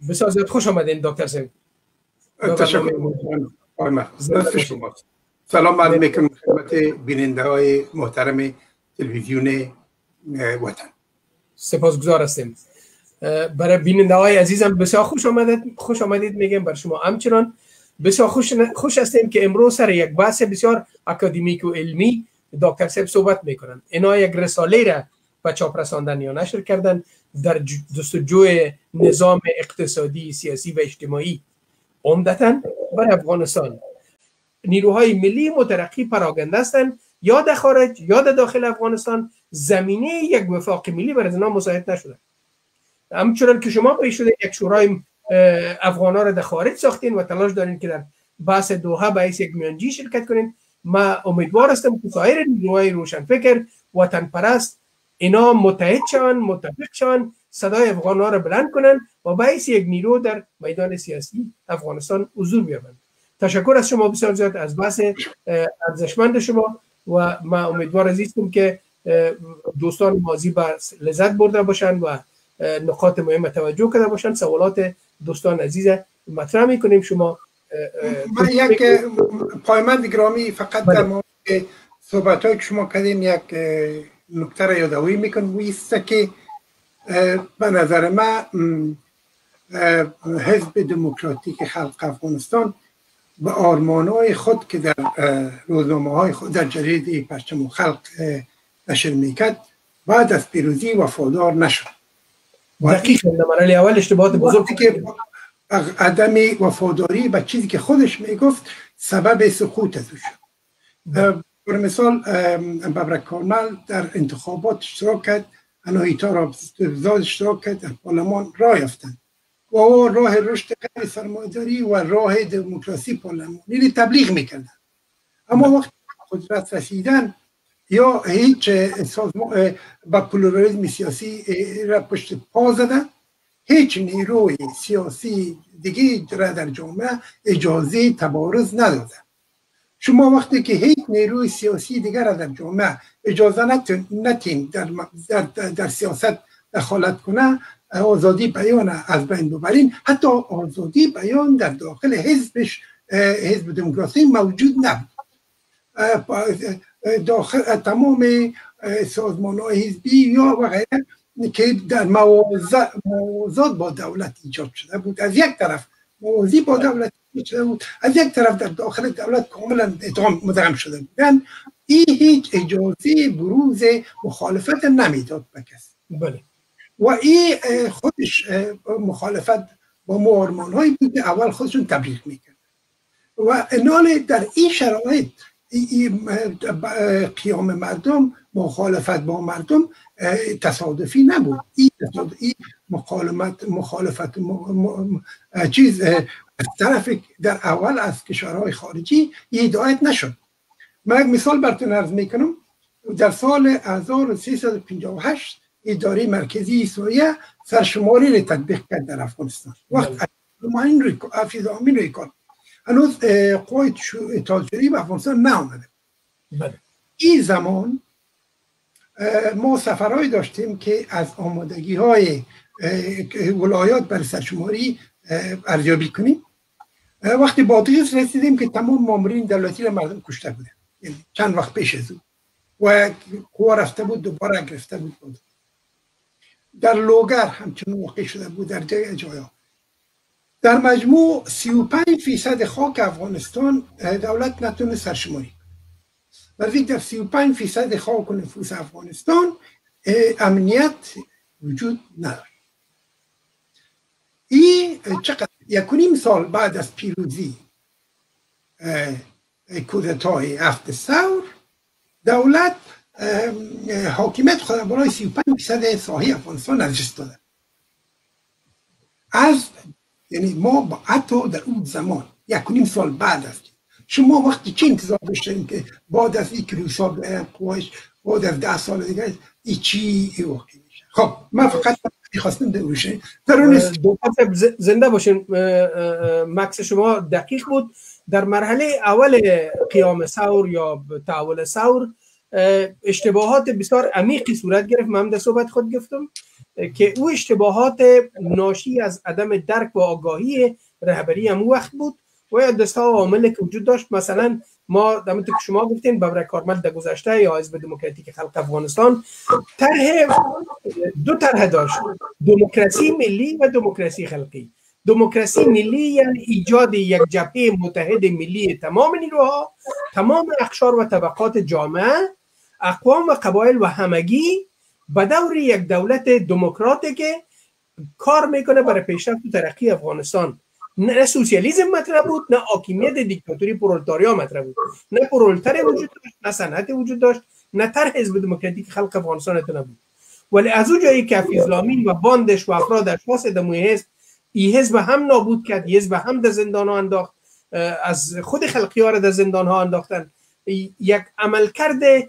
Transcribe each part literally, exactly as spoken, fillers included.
بسیار زیاد خوش آمدین دکتر صاحب. تشکر. سلام عرض میکنم خدمت بیننده های محترم تلویزیون وطن. سپاسگزار هستیم. برای بیننده های عزیزم بسیار خوش آمدید خوش آمدید میگم بر شما. همچنان بسیار خوش خوش هستیم که امروز سر یک بحث بسیار اکادمیک و علمی دکتر صاحب صحبت میکنن. اینا یک رساله را به چاپ رساندن یا نشر کردن در جستجوی نظام اقتصادی، سیاسی و اجتماعی عمدتاً برای افغانستان. نیروهای ملی مترقی پراگنده هستند یا در خارج یا در داخل افغانستان زمینه یک وفاق ملی برای اینا مساعد نشده. همچنان که شما پیش شده یک شورای افغانا را در خارج ساختین و تلاش دارین که در بحث دوحه باعث یک میانجی شرکت کنین. ما امیدوار هستم که سایر نیروهای روشنفکر وطن پرست اینا متحد شوند، متفق شوند، صدای افغانا را بلند کنن و باعث یک نیرو در میدان سیاسی افغانستان حضور بیابند. تشکر از شما بسیار زیاد از بحث ارزشمند شما و ما امیدوار هستیم که دوستان ماضی با لذت برده باشند و نقاط مهم توجه کرده باشند. سوالات دوستان عزیز مطرح میکنیم. شما من یک پایمند گرامی فقط در مورد صحبت‌های که شما کردین یک نکته را یادآوری میکنم و است که به نظر من حزب دموکراتیک خلق افغانستان به آرمان‌های خود که در روزنامه‌های خود در جریده پرچم خلق نشر میکرد بعد از پیروزی وفادار نشد. دقیقاً در مرحله اول اشتباهات بزرگی که عدم وفاداری به چیزی که خودش میگفت سبب سقوط از او شد. برای مثال ببرک کارمل در انتخابات اشتراک کرد، اناهیتا را زاد اشتراک کرد، در پارلمان راه یافتند و راه رشد غیر سرمایه‌داری و راه دموکراسی پارلمانی تبلیغ میکردن. اما وقتی قدرت رسیدن یا هیچ سازمان با پلورالیسم سیاسی را پشت پا زدن، هیچ نیروی سیاسی دیگه را در جامعه اجازه تبارز ندادن. شما وقتی که هیچ نیروی سیاسی دیگر را در جامعه اجازه نتین در, در, در سیاست دخالت کنه، آزادی بیان از بین ببرین، حتی آزادی بیان در داخل حزبش حزب دموکراسی موجود نبود. داخل تمام سازمان های حزبی یا و غیره که در موازات با دولت ایجاد شده بود، از یک طرف موازی با دولت ایجاد شده بود، از یک طرف در داخل دولت کاملا مدغم شده بودن. این هیچ اجازه بروز مخالفت نمیداد به کسی. بله. و این خودش مخالفت با آرمان‌هایی بود که اول خودشون تبلیغ میکرد و انال در این شرایط قیام مردم، مخالفت با مردم تصادفی نبود. این تصادفی مخالفت مخالفت م... چیز از طرف در اول از کشورهای خارجی هدایت نشد. من یک مثال براتون عرض میکنم. در سال هزار و سیصد و پنجاه و هشت اداره مرکزی سوریه سرشماری را تطبیق کرد در افغانستان. وقت این روی حفیظ آمین روی کار هنوز قوای اتحادیه به افغانستان نه آمده. این زمان ما سفرهایی داشتیم که از آمادگی های ولایات برای سرشماری ارزیابی کنیم. وقتی بادغیس رسیدیم که تمام مامورین دولتی را مردم کشته بودن، یعنی چند وقت پیش از او و قوا رفته بود دوباره گرفته بود. بود در لوگر همچنین واقع شده بود، در جای جایا. در مجموع سی و پنج فیصد خاک افغانستان دولت نتونه سرشماری کنه. ولی در سی و پنج فیصد خاک و نفوس افغانستان امنیت وجود نداره. این چقدر یک و نیم سال بعد از پیروزی کودتای هفت ثور، دولت حاکمیت خود برای سی و پنج فیصد ساحه افغانستان نجست داده. از یعنی ما با حتی در اون زمان یک و نیم سال بعد است. شما وقتی چه انتظار داشتین که بعد از این کلیسا قواش بعد از ده سال دیگه ای چی ای واقع میشه؟ خب من فقط میخواستم دروشه زنده باشین. مکس شما دقیق بود. در مرحله اول قیام ثور یا تحول ثور اشتباهات بسیار عمیقی صورت گرفت. من در صحبت خود گفتم که او اشتباهات ناشی از عدم درک و آگاهی رهبری هم وقت بود و یا دستا و عامل که وجود داشت. مثلا ما دمت که شما گفتین ببرک کارمل در گذشته یا حزب دموکراتیک خلق افغانستان طرح دو طرح داشت، دموکراسی ملی و دموکراسی خلقی. دموکراسی ملی یعنی ایجاد یک جبهه متحد ملی تمام نیروها، تمام اقشار و طبقات جامعه، اقوام و قبایل و همگی به دور یک دولت دموکراتی که کار میکنه برای پیشرفت و ترقی افغانستان. نه سوسیالیسم مطرح بود، نه حاکمیت دیکتاتوری پرولتاریا مطرح بود، نه پرولتاری وجود داشت، نه صنعت وجود داشت، نه طرح حزب دموکراتیک خلق افغانستان نبود. ولی از اون جایی که حفیظ لامین و باندش و افراد اشخاص دموی حزب ای حزب هم نابود کرد، حزب هم در زندان ها انداخت، از خود خلقی ها را در زندان ها انداختن، یک عمل کرده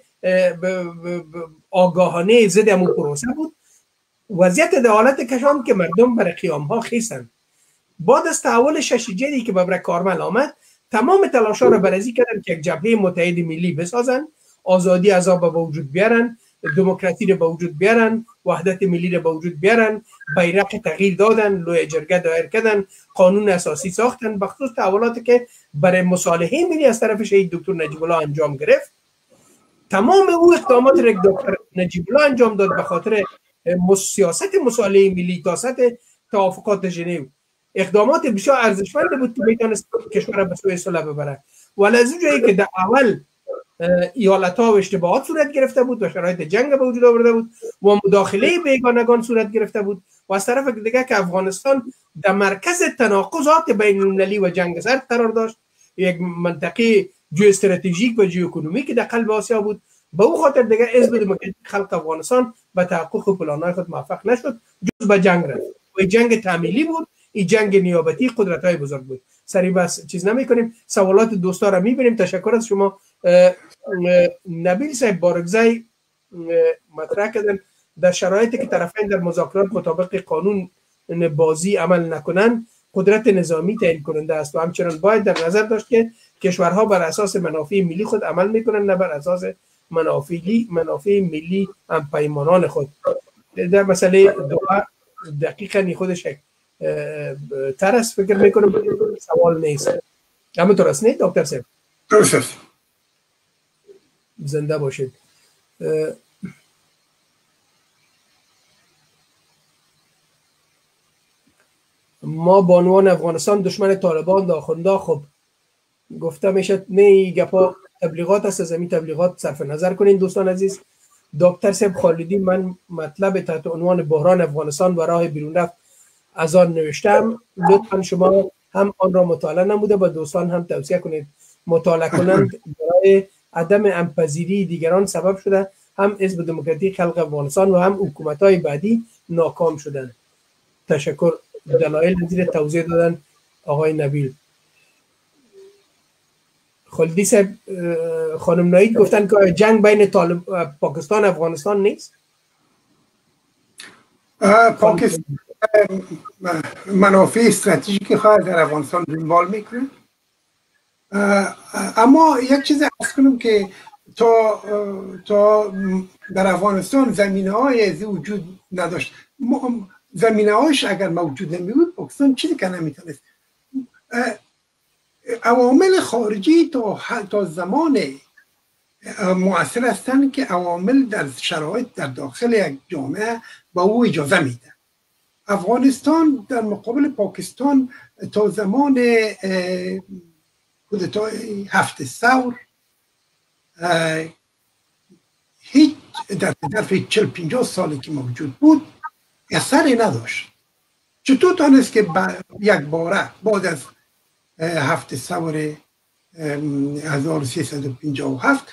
آگاهانه ضد همون پروسه بود. وضعیت در حالت کشان که مردم برای قیام ها خیستن. بعد از تحول ششیجری که ببرک کارمل آمد، تمام تلاش ها را برازی کردن که یک جبهه متحد ملی بسازن، آزادی عذاب به وجود بیارن، دموکراسی را به وجود بیارن، وحدت ملی را به وجود بیارن، بیرق تغییر دادن، لوی جرگه دایر کردن، قانون اساسی ساختن، بخصوص تحولاتی که برای مصالحه ملی از طرف شهید دکتر نجیب الله انجام گرفت. تمام او اقدامات را دکتر نجیب الله انجام داد به خاطر سیاست مصالحه ملی تا سطح توافقات ژنو. اقدامات بسیار ارزشمند بود که میتونست کشور به سوی صلح ببره. ولی از جایی که در اول ایالت‌ها و اشتباهات صورت گرفته بود و شرایط جنگ به وجود آورده بود و مداخله بیگانگان صورت گرفته بود و از طرف دیگه که افغانستان در مرکز تناقضات بین المللی و جنگ سرد قرار داشت، یک منطقه جو استراتژیک و جو اکونومیک در قلب آسیا بود، به او خاطر دیگه حزب دموکراتیک خلق افغانستان به تحقق پلان‌های خود موفق نشد، جز به جنگ رفت. و جنگ تعمیلی بود، این جنگ نیابتی قدرت‌های بزرگ بود. سری بس چیز نمی کنیم، سوالات دوستا را میبینیم. تشکر از شما. نبیل صاحب بارگزای مطرح کردن در شرایطی که طرفین در مذاکرات مطابق قانون بازی عمل نکنند قدرت نظامی تعیین کننده است و همچنان باید در نظر داشت که کشورها بر اساس منافع ملی خود عمل میکنند، نه بر اساس منافع منافع ملی هم پیمانان خود. در مسئله دعا دقیقاً خودش ترس فکر میکنم سوال نیست. اما درست نیست دکتر صاحب؟ درست. زنده باشید. ما بانوان افغانستان دشمن طالبان داخنده. خب گفته میشه نه گپا تبلیغات است، از همین تبلیغات صرف نظر کنین دوستان عزیز. دکتر صاحب خالدی من مطلب تحت عنوان بحران افغانستان و راه بیرون رفت از آن نوشتم، لطفا شما هم آن را مطالعه نموده با دوستان هم توصیه کنید مطالعه کنند. برای عدم همپذیری دیگران سبب شده هم حزب دموکراتیک خلق افغانستان و هم حکومت‌های بعدی ناکام شدن. تشکر. دلایل زیر توضیح دادن آقای نبیل. خالدی صاحب خانم نایید گفتن که جنگ بین طالب پاکستان و افغانستان نیست. پاکستان منافع استراتژیکی خواهد در افغانستان دنبال میکنه، اما یک چیز عرض کنم که تا تا در افغانستان زمینه های از وجود نداشت، زمینه هاش اگر موجود نمی بود پاکستان چیزی که نمیتونست. عوامل خارجی تا تا زمان مؤثر هستند که عوامل در شرایط در داخل یک جامعه با او اجازه میده. افغانستان در مقابل پاکستان تا زمان کودتای هفت ثور هیچ در ظرف چهل پنجاه سالی که موجود بود اثری نداشت. چطور تانست که یک باره بعد از هفت ثور هزار و سیصد و پنجاه و هفت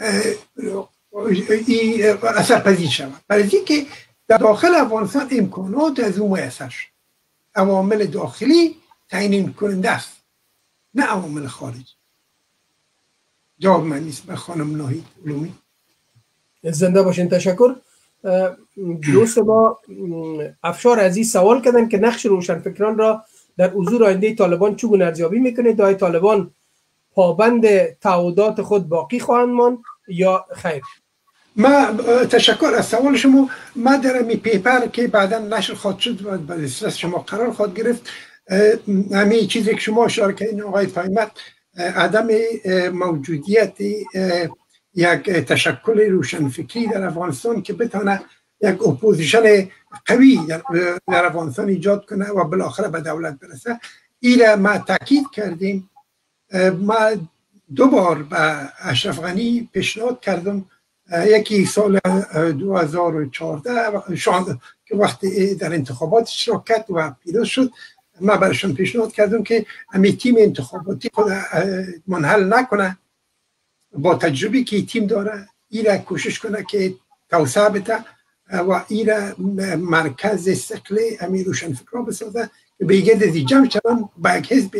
اثر پذیر شود؟ برای اینکه در داخل افغانستان امکانات از اون میسر شد. عوامل داخلی تعیین کننده است، نه عوامل خارجی. جواب من نیست به خانم ناهید علومی. زنده باشین. تشکر. دوست ما افشار عزیز سوال کردن که نقش روشنفکران را در حضور آینده طالبان چگونه ارزیابی میکنه؟ دای طالبان پابند تعهدات خود باقی خواهند ماند یا خیر؟ ما تشکر از سوال شما. ما در می پیپر که بعدا نشر خواهد شد و به دسترس شما قرار خواهد گرفت، همین چیزی که شما اشاره کردین آقای فهیمت، عدم موجودیت یک تشکل روشنفکری در افغانستان که بتونه یک اپوزیشن قوی در افغانستان ایجاد کنه و بالاخره به دولت برسه، این ما تاکید کردیم. ما دو بار به اشرف غنی پیشنهاد کردم، یکی سال دو هزار و چهارده که وقتی در انتخابات شرکت و پیروز شد، ما برشون پیشنهاد کردم که همین تیم انتخاباتی خود منحل نکنه، با تجربی که تیم داره ایره کوشش کنه که توسعه بده و ایره مرکز استقلال امیر روشنفکران بسازه که بگرد زی جمع شدن با یک حزب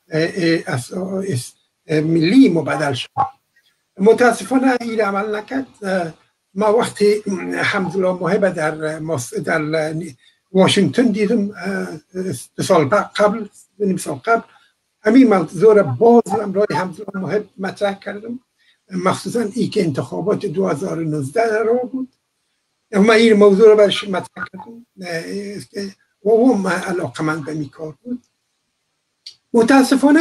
ملی مبادل شد. متاسفانه ایره عمل نکرد. ما وقتی حمدالله محب در در واشنگتن دیدم دو سال قبل نیم سال قبل، همین موضوع را باز امرای حمدالله محب مطرح کردم، مخصوصا ای که انتخابات دو هزار و نوزده را بود. ما این موضوع را برش مطرح کردم و او علاقمند به می کار بود. متاسفانه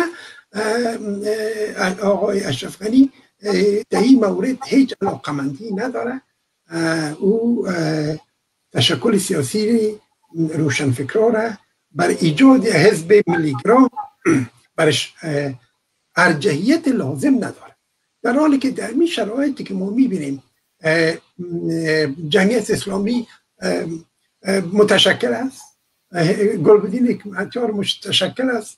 آقای اشرف غنی در این مورد هیچ علاقمندی نداره. او تشکل سیاسی روشنفکران را بر ایجاد حزب ملیگرا برش ارجحیت لازم نداره، در حالی که در این شرایطی که ما میبینیم جمعیت اسلامی متشکل است، گلبدین حکمتیار متشکل است،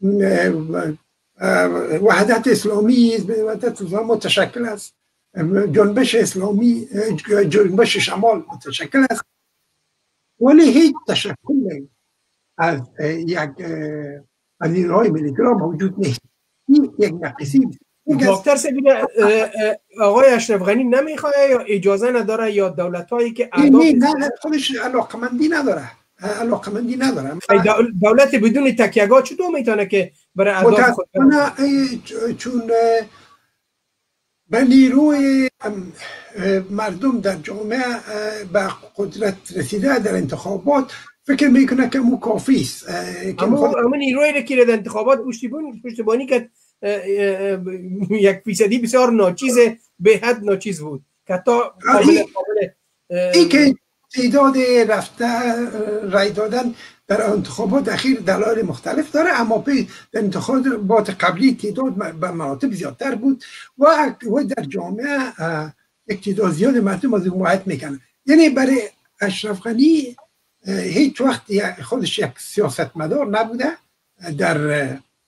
وحدت اسلامی وحدت اسلامی متشکل است، جنبش اسلامی جنبش شمال متشکل است، ولی هیچ تشکل از یک از نیروهای ملیگرا موجود نیست. این یک نقصی. دکتر سبیل آقای اشرف غنی نمیخواد یا اجازه نداره یا دولتایی که اهداف نه خودش علاقمندی نداره علاقمندی نداره دولت بدون تکیه‌گاه چطور میتونه که برای اهداف خود چون به نیروی مردم در جامعه به قدرت رسیده در انتخابات فکر میکنه که مو کافی است. اما نیروی که در انتخابات پشتیبانی کرد یک فیصدی بسیار ناچیز به حد ناچیز بود که تا قابل این که تعداد رفته رای دادن در انتخابات اخیر دلایل مختلف داره، اما در انتخابات قبلی تعداد به مراتب زیادتر بود و در جامعه یک تعداد زیاد مردم از حمایت میکنن. یعنی برای اشرف غنی هیچ وقت خودش یک سیاستمدار نبوده، در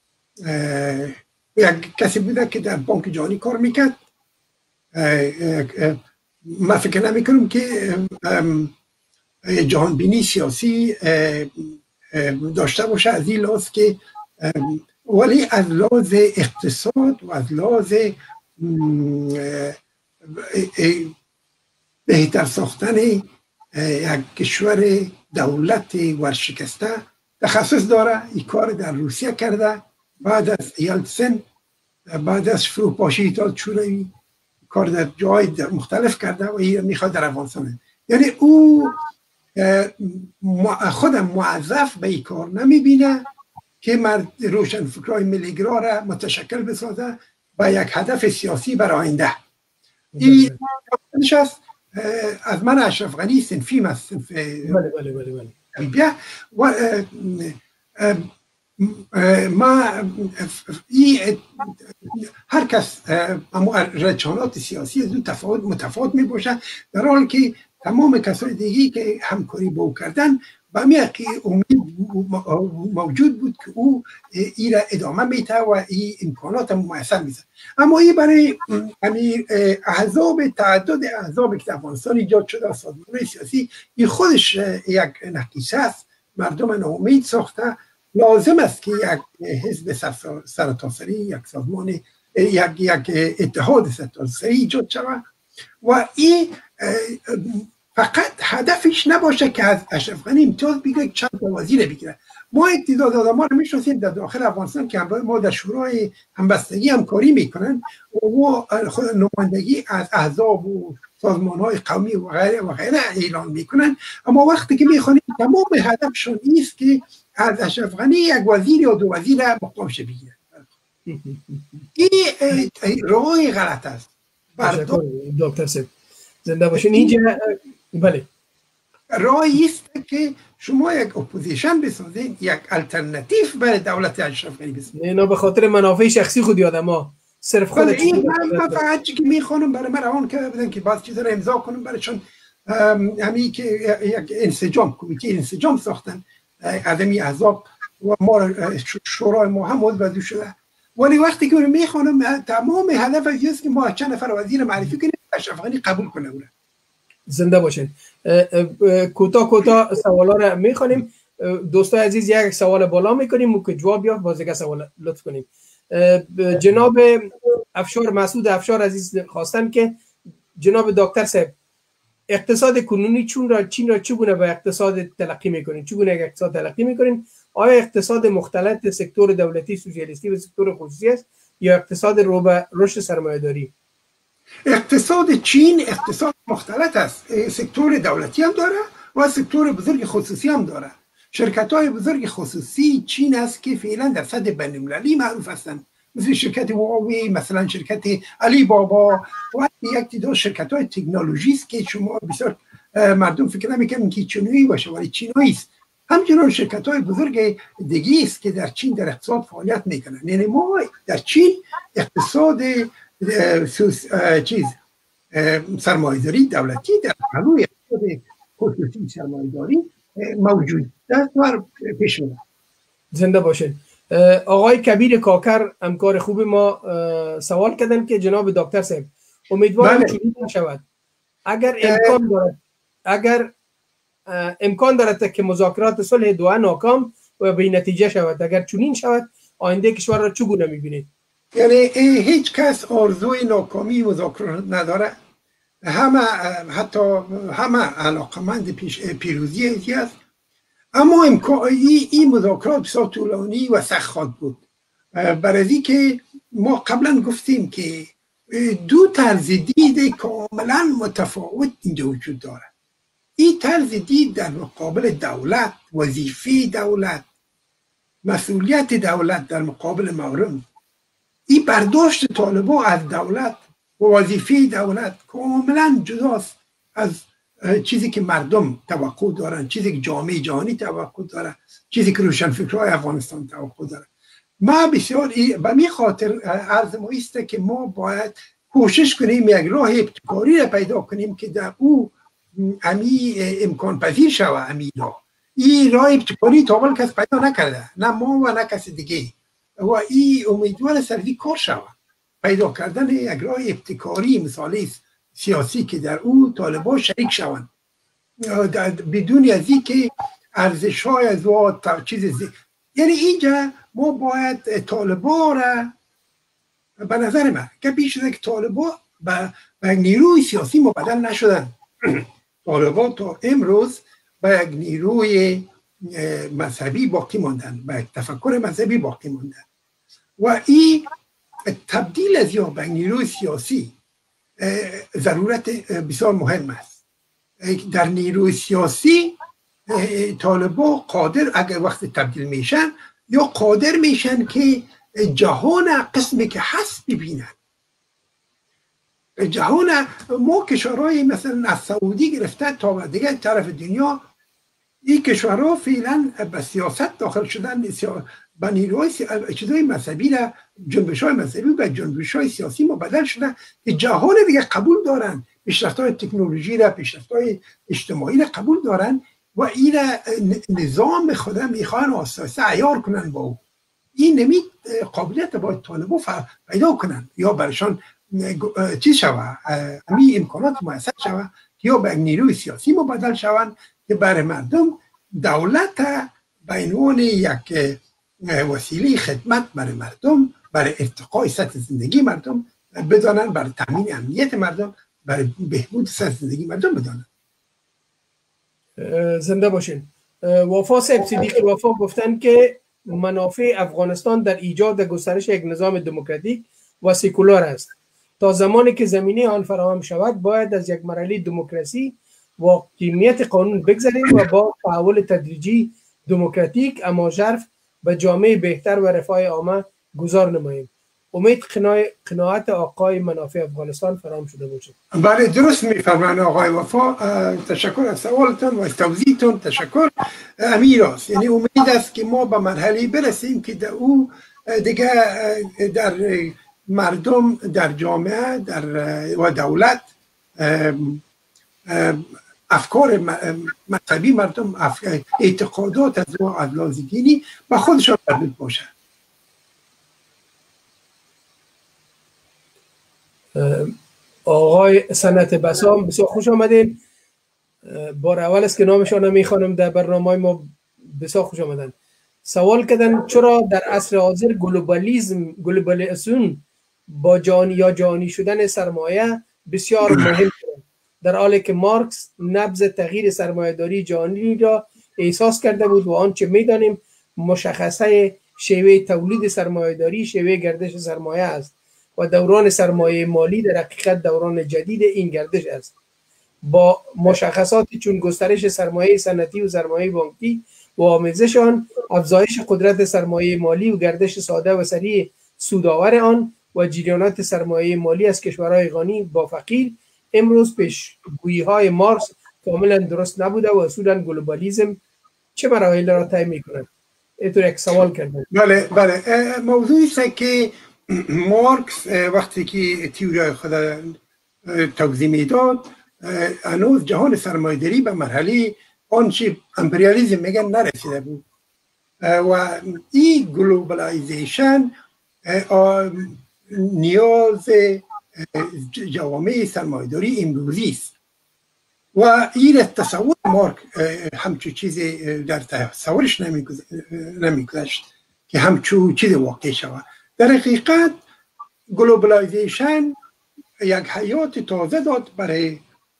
یک کسی بوده که در بانک جهانی کار میکرد. من فکر نمی کنم که جهان بینی سیاسی داشته باشه از این لحاظ که، ولی از لحاظ اقتصاد و از لحاظ بهتر ساختن یک کشور دولت ورشکسته تخصص داره. این کار در روسیه کرده، بعد از یلتسن، بعد از فروپاشی ایتاد شوروی کار در جای مختلف کرده و این میخواد در افغانستان. یعنی او خودم موظف به این کار نمیبینه که مرد روشنفکرای ملیگرا را متشکل بسازه با یک هدف سیاسی برای آینده. این نشست از من اشرف غنی صنفیم از صنف بله بله بله بله و ما هر کس رجحانات سیاسی از اون تفاوت متفاوت می باشه، در حالی که تمام کسای دیگی که همکاری با او کردن با میاقی امید موجود بود که او این را ادامه میده و این امکانات میسر میزد. اما این برای امیر احزاب تعدد احزاب که افغانستان ایجاد شده، سازمان‌های سیاسی، این خودش یک نقیصه است. مردم ناامید ساخته. لازم است که یک حزب سرتاسری، یک سازمان، یک یک اتحاد سرتاسری ایجاد شود و این فقط هدفش نباشه که از اشرف غنی امتیاز بگیره، چند تا وزیر بگیره. ما تعداد آدما رو میشناسیم در داخل افغانستان که ما در شورای همبستگی همکاری میکنن و نمایندگی از احزاب و سازمان های قومی و غیره و غیره اعلان میکنن، اما وقتی که میخوانیم تمام هدفشون است که از اشرف غنی یک وزیر یا دو وزیر مقامش بگیرن. این راه غلط است. دکتر صاحب زنده باشین. اینجا بله راهی است که شما یک اپوزیشن بسازید، یک الटरनेटिव برای دولت اشرف غنی بسازید. نه به خاطر منافع شخصی خود آدما صرف خود این من فقط چیزی که میخوانم برای من روان کرده بودن که بعضی چیزا رو امضا کنم برایشون، همین که یک انسجام کمیته انسجام ساختن آدمی احزاب و ما شورای ما هم عضو شده، ولی وقتی که میخوانم تمام هدف است که ما چند نفر وزیر معرفی کنیم اشرف غنی قبول کنه. اون زنده باشین. کوتاه کوتاه سوالا رو میخوانیم. دوستای عزیز یک سوال بالا میکنیم و که جواب یافت باز یک سوال لطف کنیم. جناب افشار مسعود افشار عزیز خواستن که جناب دکتر صاحب اقتصاد کنونی چون را چین را چگونه به اقتصاد تلقی میکنین؟ چگونه یک اقتصاد تلقی میکنین؟ آیا اقتصاد مختلط سکتور دولتی سوسیالیستی و سکتور خصوصی است یا اقتصاد رو به رشد سرمایه‌داری؟ اقتصاد چین اقتصاد مختلط است، سکتور دولتی هم داره و سکتور بزرگ خصوصی هم داره. شرکت های بزرگ خصوصی چین است که فعلا در سطح بین‌المللی معروف هستند، مثل شرکت هواوی، مثلا شرکت علی بابا و یک دو شرکت های تکنولوژی است که شما بسیار مردم فکر نمی‌کنن که چینی باشه ولی چینایی است. همچنین شرکت های بزرگ دیگه است که در چین در اقتصاد فعالیت میکنن. یعنی ما در چین اقتصاد چیز سرمایه‌داری دولتی در پلوی اقتصاد خصوصی سرمایه‌داری موجود است و پیش میره. زنده باشین. آقای کبیر کاکر همکار خوب ما سوال کردن که جناب دکتر صاحب امیدوارم چنین نشود. اگر امکان دارد اگر امکان دارد که مذاکرات صلح دوحه ناکام و بی نتیجه شود، اگر چنین شود آینده کشور را چگونه می‌بینید؟ یعنی هیچ کس آرزوی ناکامی مذاکرات نداره، همه حتی همه علاقمند پیش پیروزی است، اما امکان این مذاکرات بسیار طولانی و سخت خواهد بود. برای که ما قبلا گفتیم که دو طرز دید کاملا متفاوت اینجا وجود داره. این طرز دید در مقابل دولت، وظیفه دولت، مسئولیت دولت در مقابل مردم، این برداشت طالبان از دولت و وظیفه دولت کاملا جداست از چیزی که مردم توقع دارن، چیزی که جامعه جهانی توقع داره، چیزی که روشنفکرای افغانستان توقع داره. ما بسیار به می خاطر عرض ما است که ما باید کوشش کنیم یک راه ابتکاری را پیدا کنیم که در او امی امکان پذیر شود. امی راه این راه ابتکاری تا اول کس پیدا نکرده، نه ما و نه کس دیگه، و این امیدوار سروی کار شود پیدا کردن یک راه ابتکاری مثالی سیاسی که در او طالبان شریک شوند بدون از این که ارزش های از و چیز زی. یعنی اینجا ما باید طالبان را به نظر من که پیش از که طالبان به نیروی سیاسی مبدل نشدن. طالبان تا امروز به یک نیروی مذهبی باقی ماندن، به یک تفکر مذهبی باقی ماندن و این تبدیل از یا به نیروی سیاسی ضرورت بسیار مهم است. در نیروی سیاسی طالبان قادر اگر وقت تبدیل میشن یا قادر میشن که جهان قسمی که هست ببینن. جهان ما کشورهای مثلا از سعودی گرفته تا دیگه طرف دنیا، این کشورها فعلا به سیاست داخل شدن، به نیروهای چیزهای مذهبی را جنبش های مذهبی و جنبش های سیاسی مبدل شده که جهان دیگه قبول دارن، پیشرفت های تکنولوژی را، پیشرفت های اجتماعی را قبول دارن و این نظام خودم میخوان آساسه عیار کنن با او. این نمی قابلیت باید طالبان پیدا کنن یا برشان چیز شوه، همین امکانات میسر شوه یا به نیروی سیاسی مبدل شوند که برای مردم دولت به عنوان یک وسیله خدمت برای مردم، برای ارتقای سطح زندگی مردم بدانن، برای تامین امنیت مردم، برای بهبود سطح زندگی مردم بدانن. زنده باشین. وفا صاحب صدیق وفا گفتن که منافع افغانستان در ایجاد و گسترش یک نظام دموکراتیک و سکولار است. تا زمانی که زمینه آن فراهم شود باید از یک مرحله دموکراسی و حاکمیت قانون بگذریم و با تحول تدریجی دموکراتیک اما ژرف به جامعه بهتر و رفاه عامه گذار نماییم. امید قناعت آقای منافع افغانستان فراهم شده باشد. بله درست میفرمایند آقای وفا. تشکر از سوالتان و از توضیحتان. تشکر. امیر است، یعنی امید است که ما به مرحله برسیم که در او دیگه در مردم، در جامعه، در و دولت افکار مذهبی مردم، اعتقادات از از لحاظ دینی به خودشان مربوط باشه. آقای سنت بسام بسیار خوش آمدین. بار اول است که نامشان نمیخوانم در برنامه ما. بسیار خوش آمدن. سوال کردن چرا در عصر حاضر گلوبالیسم گلوبالیسم با جانی یا جانی شدن سرمایه بسیار مهم شد، در حالی که مارکس نبض تغییر سرمایه‌داری جهانی را احساس کرده بود و آنچه می‌دانیم مشخصه شیوه تولید سرمایه‌داری شیوه گردش سرمایه است و دوران سرمایه مالی در حقیقت دوران جدید این گردش است، با مشخصات چون گسترش سرمایه صنعتی و سرمایه بانکی و آمیزش آن، افزایش قدرت سرمایه مالی و گردش ساده و سریع سودآور آن و جریانات سرمایه مالی از کشورهای غنی با فقیر. امروز پیشگویی‌های مارکس کاملا درست نبوده و اصولا گلوبالیسم چه مراحل را طی می‌کند؟ اینطور یک سوال کردم. بله بله موضوعی است که مارکس وقتی که تئوری خود توضیح میداد هنوز جهان سرمایه‌داری به مرحله آنچه امپریالیسم میگن نرسیده بود و این گلوبالایزیشن نیاز جوامع سرمایه‌داری امروزی است و این تصور مارک همچون چیزی در تصورش نمیگذاشت که همچون چیز واقع شود. در حقیقت گلوبالایزیشن یک حیات تازه داد برای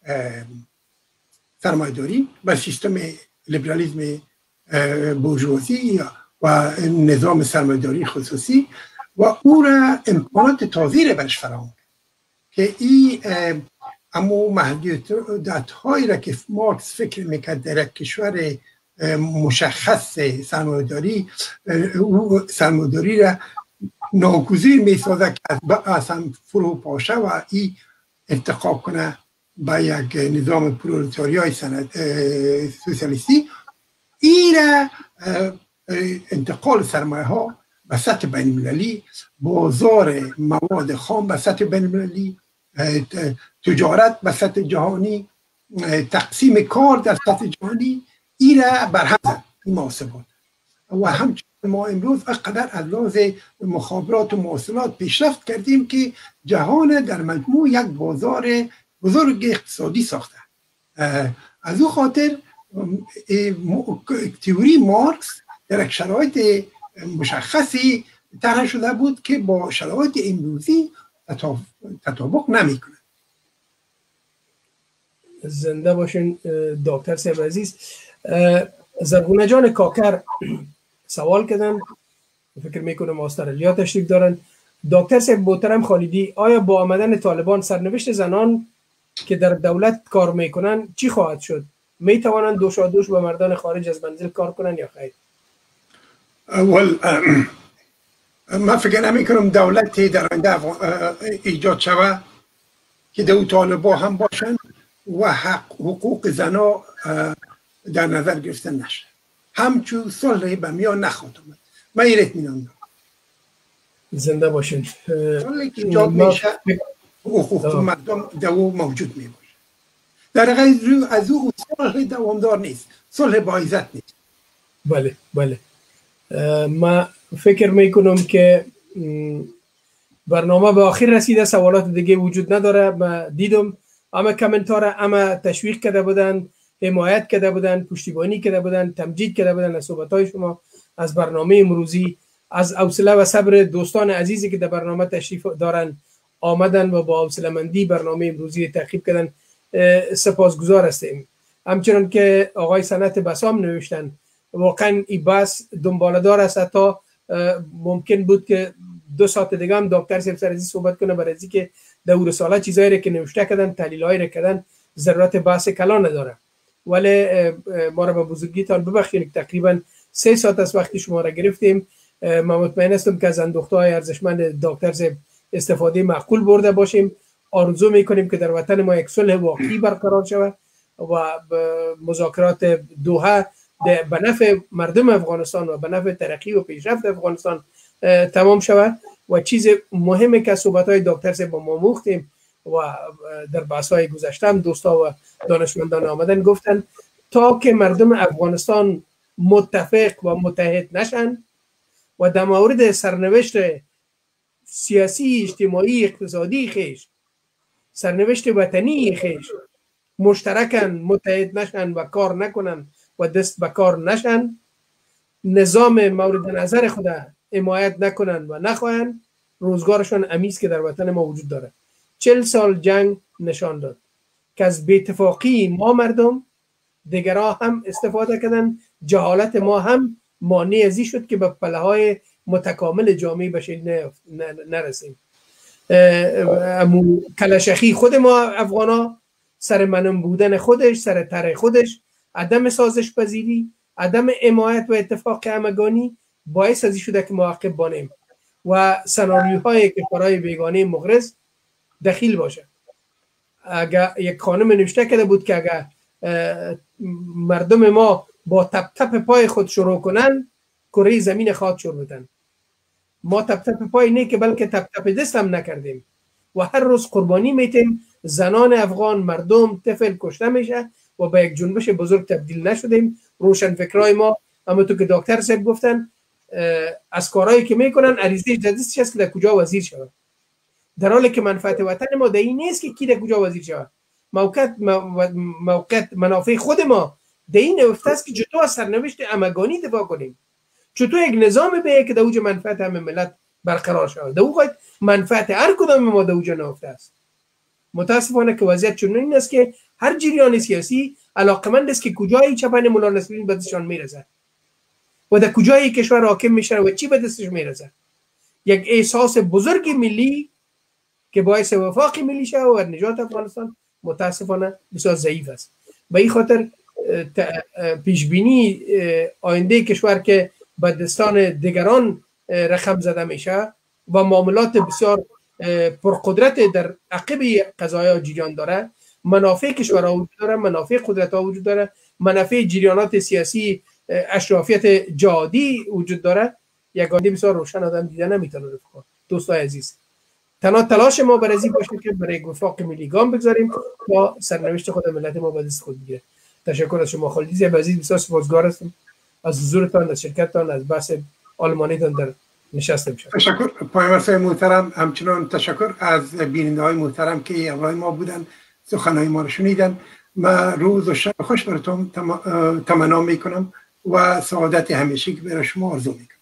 سرمایه‌داری و سیستم لیبرالیسم بورژوازی و نظام سرمایه‌داری خصوصی و او را امکانات تازه را برش فراهم که این اما محدودیت هایی را که مارکس فکر میکرد در کشور مشخص سرمایه‌داری، او سرمایه‌داری را ناگزیر میسازد که اصلا فرو پاشه و این ارتقا کنه به یک نظام پرولتاریای سوسیالیستی. این را انتقال سرمایه ها به سطح بین المللی، بازار مواد خام به سطح بین المللی، تجارت به سطح جهانی، تقسیم کار در سطح جهانی، این را برهم زد این محاسبات و همچنین ما امروز اقدر از لحاظ مخابرات و مواصلات پیشرفت کردیم که جهان در مجموع یک بازار بزرگ اقتصادی ساخته. از او خاطر تئوری مارکس در یک شرایط مشخصی طرح شده بود که با شرایط امروزی تطابق نمیکنه. زنده باشین دکتر صاحب عزیز. زرگونه جان کاکر سوال کردن، فکر میکنم استرالیا تشریف دارن. دکتر صاحب محترم خالدی، آیا با آمدن طالبان سرنوشت زنان که در دولت کار میکنن چی خواهد شد؟ میتوانند دوشادوش با مردان خارج از منزل کار کنن یا خیر؟ اول من فکر نمی کنم دولتی در آینده ایجاد شود که دو طالبان هم باشن و حق حقوق زنا در نظر گرفته نشه. همچون صلح به میان نخواهد آمد. من این اطمینان دارم. زنده باشین. صلحی که ایجاد میشه حقوق مردم دو موجود می باشه. در غیر از او صلح دوامدار نیست، صلح با عزت نیست. بله بله. ما فکر میکنم که برنامه به آخر رسیده، سوالات دیگه وجود نداره. ما دیدم اما کامنتار اما تشویق کرده بودن، حمایت کرده بودن، پشتیبانی کرده بودن، تمجید کرده بودن از صحبت‌های شما، از برنامه امروزی، از حوصله و صبر دوستان عزیزی که در برنامه تشریف دارن آمدن و با حوصله‌مندی برنامه امروزی تعقیب کردن. سپاسگزار هستیم. همچنان که آقای سنت بسام نوشتن، واقعا این بحث دنباله‌دار است، تا ممکن بود که دو ساعت دیگه هم دکتر صاحب سر از صحبت کنه، برای از اینکه در رساله چیزایی که نوشته کردن، تحلیلایی را کردن، ضرورت بحث کلا نداره. ولی ما را به بزرگیتان ببخشید تقریبا سه ساعت از وقت شما را گرفتیم. من مطمئن هستم که از اندوخته‌های ارزشمند دکتر صاحب استفاده معقول برده باشیم. آرزو میکنیم که در وطن ما یک صلح واقعی برقرار شود و مذاکرات دوحه به نفع مردم افغانستان و به نفع ترقی و پیشرفت افغانستان تمام شود. و چیز مهمی که صحبت‌های دکتر صاحب با ما مختیم و در بحث‌های گذشته هم دوستا و دانشمندان آمدن گفتن تا که مردم افغانستان متفق و متحد نشن و در مورد سرنوشت سیاسی، اجتماعی، اقتصادی خیش، سرنوشت وطنی خیش مشترکن، متحد نشن و کار نکنن و دست به کار نشن، نظام مورد نظر خود حمایت نکنن و نخواهن، روزگارشون امیز که در وطن ما وجود داره. چل سال جنگ نشان داد که از بی‌اتفاقی ما مردم دیگرها هم استفاده کردن، جهالت ما هم مانع ازی شد که به پله های متکامل جامعه بشری نرسیم. امو کلشخی خود ما افغانا، سر منم بودن خودش، سر طرح خودش، عدم سازش پذیری، عدم حمایت و اتفاق همگانی باعث ازی شده که معاقب بانیم و سناریوهای کشورهای بیگانه مغرض دخیل باشه. اگر یک خانم نوشته کرده بود که اگر مردم ما با تپ تپ پای خود شروع کنن، کره زمین خواهد شور بدن. ما تپ تپ پای نه که بلکه تپ تپ دست هم نکردیم و هر روز قربانی میتیم. زنان افغان، مردم، طفل کشته میشه و به یک جنبش بزرگ تبدیل نشدیم. روشن فکرای ما همونطور که دکتر صاحب گفتن از کارهایی که میکنن عریضه جدیدش هست که در کجا وزیر شود، در حالی که منفعت وطن ما در این نیست که کی در کجا وزیر شود. موقعیت موقعیت منافع خود ما در این نفته است که چطور از سرنوشت همگانی دفاع کنیم، چطور یک نظام به که در اوج منفعت همه ملت برقرار شود. در اوج منفعت هر کدام ما در اوج نفته است. متاسفانه که وضعیت چنین است که هر جریان سیاسی علاقمند است که کجای چپن مولا نصرالدین به دستشان میرسه و در کجای کشور حاکم میشه و چی به دستش میرسه. یک احساس بزرگ ملی که باعث وفاق ملی شود و نجات افغانستان متاسفانه بسیار ضعیف است. به این خاطر پیشبینی آینده کشور که به دستان دیگران رقم زده میشه و معاملات بسیار پرقدرت در عقب قضایا جریان داره، منافع کشورها وجود داره، منافع قدرت ها وجود داره، منافع جریانات سیاسی اشرافیت جهادی وجود داره. یک آینده بسیار روشن آدم دیده نمیتونه. رفقا دوستای عزیز، تنها تلاش ما برای این باشه که برای وفاق ملی گام بگذاریم تا سرنوشت خود ملت ما به دست خود بگیره. تشکر از شما خالد زیب عزیز، بسیار سپاسگزار هستم از حضورتان، از شرکتتان، از بحث آلمانیتان در نشست میشه. تشکر پایمرسای محترم، همچنان تشکر از بیننده های محترم که همراه ما بودن، سخنهای ما رو شنیدن. من روز و شب خوش براتون تمنا میکنم و سعادت همیشگی برای شما آرزو میکنم.